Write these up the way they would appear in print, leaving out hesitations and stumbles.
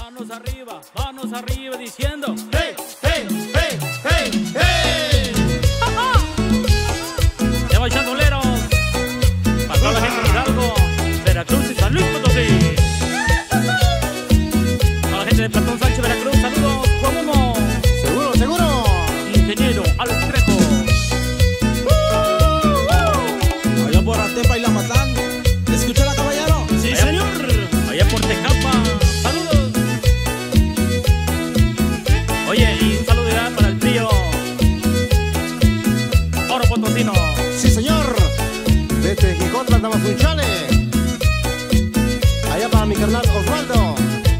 manos arriba diciendo hey, hey, hey, hey, hey. Ya va chandoleros para toda la gente de Hidalgo, Veracruz y San Luis Potosí. Para la gente de Platón Sánchez, Veracruz, saludos, Cuauhtémoc. Seguro, seguro. Ingeniero Alex Trejo. Allá por Atepa y La Matlán. ¿Escucha la caballero? Sí, allá, señor. Allá por Tecapa, saludos. Oye, y un saludo ya para el trío Oro Potosino. Sí, señor. De Tejicotla, Tamafunchale. Allá para mi carnal Osvaldo.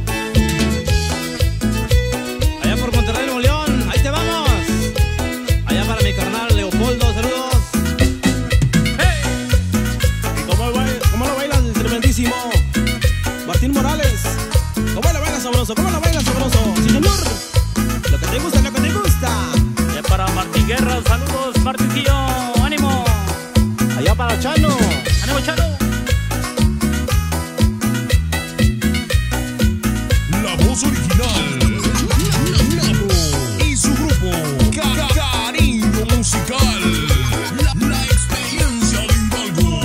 Allá por Monterrey, Nuevo León. Ahí te vamos. Allá para mi carnal Leopoldo, saludos. ¡Hey! ¿Cómo lo bailas? Tremendísimo. Martín Morales. ¿Cómo lo bailas sabroso? ¿Cómo lo bailas sabroso? Sí, señor. Lo que te gusta, lo que te gusta. Allá para Martín Guerra, saludos, Martincillo, ánimo. Allá para Chano. Ánimo, Chano. La voz original. Y su grupo. Cariño musical. La experiencia de Hidalgo.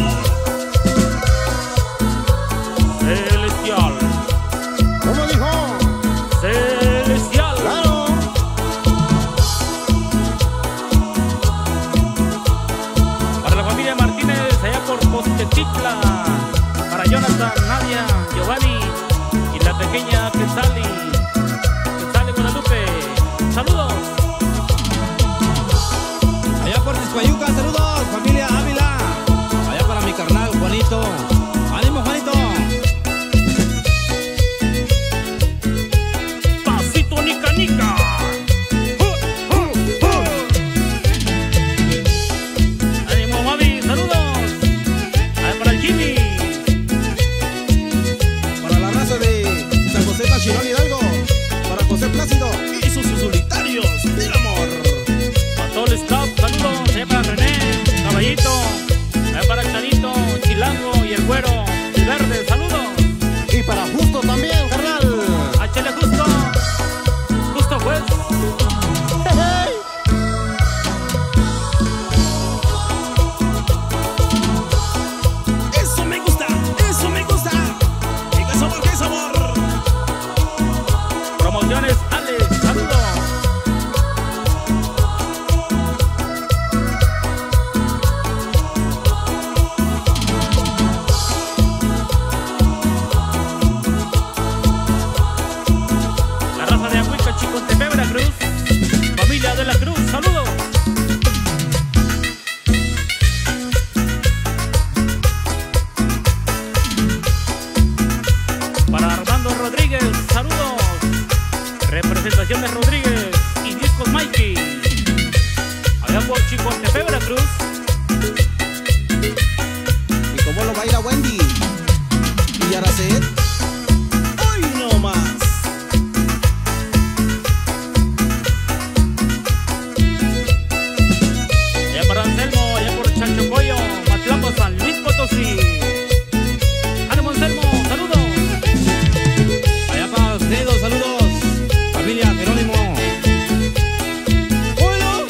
Celestial. ¿Cómo dijo? Celestial. Claro. Para la familia Martínez, allá por Postetitla. Para Jonathan, Nadia, Giovanni y la pequeña Quetzali. Quetzali Guadalupe. Saludos. Allá por Tizpayuca, saludos. Familia Ávila. Allá para mi carnal Juanito. ¡Ánimo, Juanito! Pasito Nica Nica. Ánimo, Mavi, saludos. Allá para el Jimmy. Para la raza de San José Tachirón Hidalgo. Para José Plácido y sus solitarios del amor. Para todo el staff, saludos. Allá para René, Caballito. Allá para Charito, Chilango y el Güero, el Verde, saludos. Y para Justo también, carnal. Échale Justo. Justo juez. Hey. ¡Eso me gusta! ¡Eso me gusta! ¡Y qué sabor, qué sabor! Promociones Alex, saludos. La raza de Ahuica, Chicontepec, Veracruz. Familia de la Cruz, saludos. Para Armando Rodríguez, saludos. Representación de Rodríguez y Discos Mikey. Allá por Chicontepec, Veracruz. ¿Y cómo lo baila Wendy? ¿Y Aracet? ¡Hoy no más! Allá para Anselmo, allá por Chanchocoyo, Matlapo, San Luis Potosí. Ánimo, Anselmo, saludos. Allá para ustedes, saludos. Familia Jerónimo. ¡Bueno!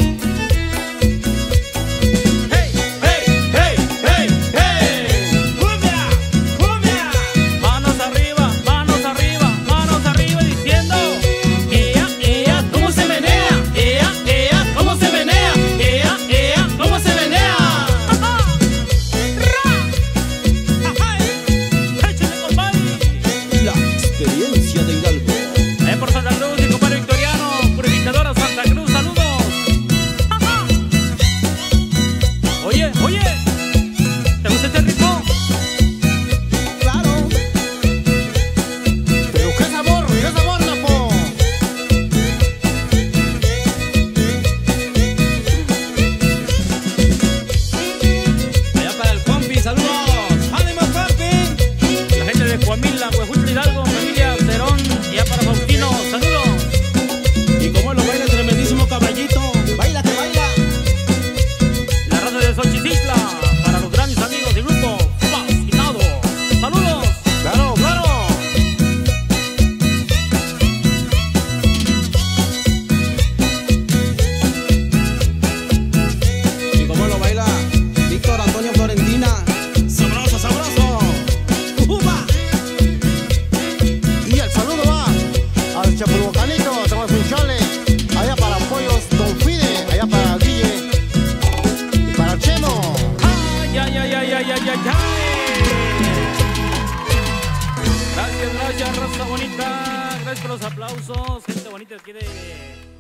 Hey, hey, hey, hey, hey. ¡Cumbia! ¡Cumbia! Manos Chapulhuacanito, estamos un chole. Allá para Pollos Don Fide, allá para Guille y para Chemo. Ay, ay, ay, ay, ay, ay, ay, ay. Gracias, gracias, raza bonita. Gracias por los aplausos. Gente bonita aquí de